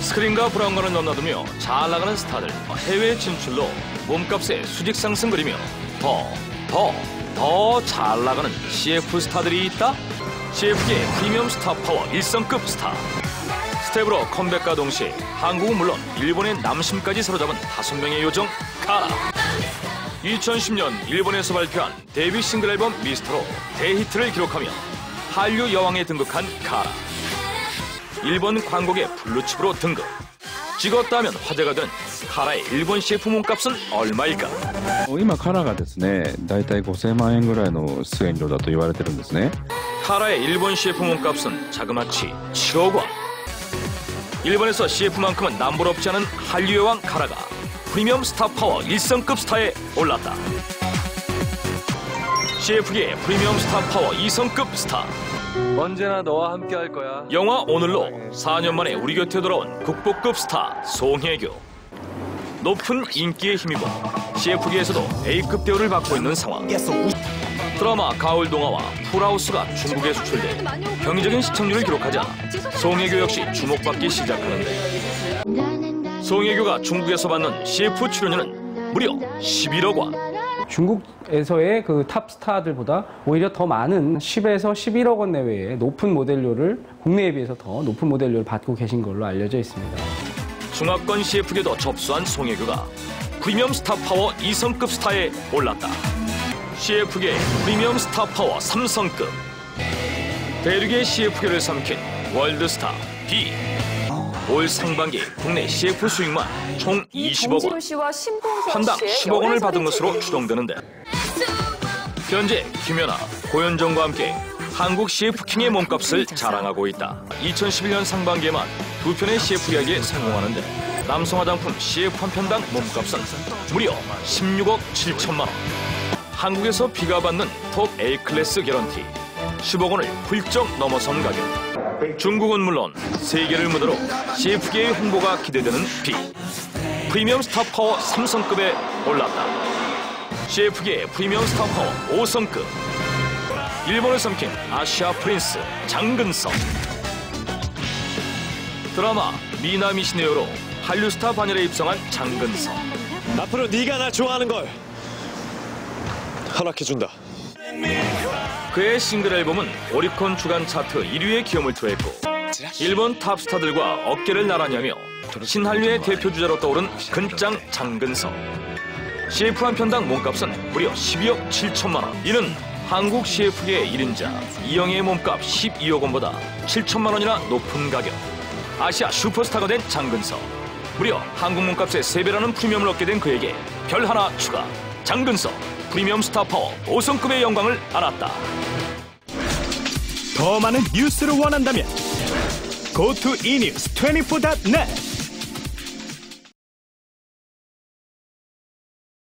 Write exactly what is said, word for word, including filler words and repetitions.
스크린과 브라운관을 넘나들며 잘 나가는 스타들 해외 진출로 몸값의 수직 상승 그리며 더, 더, 더 잘 나가는 씨에프 스타들이 있다? 씨에프계의 프리미엄 스타 파워 일성급 스타. 스텝으로 컴백과 동시에 한국은 물론 일본의 남심까지 사로잡은 다섯 명의 요정 카라. 이천십 년 일본에서 발표한 데뷔 싱글 앨범 미스터로 대히트를 기록하며 한류 여왕에 등극한 카라. 일본 광고계 블루칩으로 등극. 찍었다 하면 화제가 된 카라의 일본 씨에프 몸값은 얼마일까? 今カラがですね、だいたいごせんまんえんぐらいの出演料だと言われてるんですね。 카라의 일본 씨에프 몸값은 자그마치 칠억 원. 일본에서 씨에프만큼은 남부럽지 않은 한류 여왕 카라가 프리미엄 스타 파워 일성급 스타에 올랐다. 씨에프계의 프리미엄 스타 파워 이성급 스타. 언제나 너와 함께 할 거야. 영화 오늘로 사 년 만에 우리 곁에 돌아온 국보급 스타 송혜교. 높은 인기에 힘입어 씨에프계에서도 A급 대우를 받고 있는 상황. 드라마 가을 동화와 풀하우스가 중국에 수출돼 경이적인 시청률을 기록하자 송혜교 역시 주목받기 시작하는데, 송혜교가 중국에서 받는 씨에프 출연료는 무려 십일억 원. 중국에서의 그 탑 스타들보다 오히려 더 많은 십에서 십일억 원 내외의 높은 모델료를 국내에 비해서 더 높은 모델료를 받고 계신 걸로 알려져 있습니다. 중화권 씨에프계도 접수한 송혜교가 프리미엄 스타 파워 이성급 스타에 올랐다. 씨에프계의 프리미엄 스타 파워 삼성급. 대륙의 씨에프계를 삼킨 월드스타 B. 올 상반기 국내 씨에프 수익만 총 이십억 원, 한 당 십억 원을 받은 것으로 추정되는데, 현재 김연아, 고현정과 함께 한국 씨에프킹의 몸값을 자랑하고 있다. 이천십일 년 상반기에만 두 편의 씨에프 계약에 성공하는데 남성 화장품 씨에프 한 편당 몸값은 무려 십육억 칠천만 원. 한국에서 B가 받는 톱 A 클래스 개런티 십억 원을 훌쩍 넘어선 가격. 중국은 물론 세계를 무대로 씨에프계의 홍보가 기대되는 B. 프리미엄 스타 파워 삼성급에 올랐다. 씨에프계의 프리미엄 스타 파워 오성급. 일본을 삼킨 아시아 프린스 장근석. 드라마 미나미시네요로 한류 스타 반열에 입성한 장근석. 앞으로 네가 나 좋아하는 걸 허락해준다. 그의 싱글 앨범은 오리콘 주간 차트 일 위의 기염을 토했고 일본 탑스타들과 어깨를 나란히 하며 신한류의 대표주자로 떠오른 근짱 장근석. 씨에프 한 편당 몸값은 무려 십이억 칠천만 원. 이는 한국 씨에프계의 일 인자 이영애의 몸값 십이억 원보다 칠천만 원이나 높은 가격. 아시아 슈퍼스타가 된 장근석. 무려 한국 몸값의 세 배라는 프리미엄을 얻게 된 그에게 별 하나 추가. 장근석 프리미엄 스타 파워 오성급의 영광을 안았다. 더 많은 뉴스를 원한다면 go to 이뉴스 이십사 닷 넷.